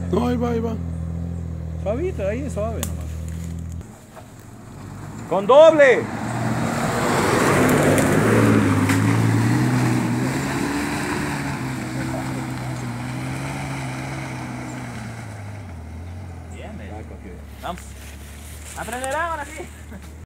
No, ahí va, ahí va. Suavito, ahí suave nomás. ¡Con doble! Bien, vamos. Aprenderán ahora sí.